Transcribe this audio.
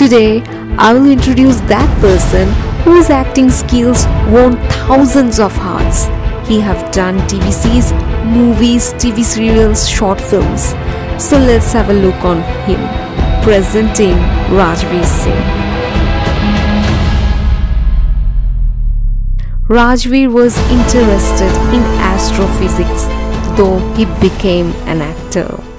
Today, I will introduce that person whose acting skills won thousands of hearts. He have done TVCs, movies, TV serials, short films. So let's have a look on him. Presenting Rajveer Singh. Rajveer was interested in astrophysics, though he became an actor.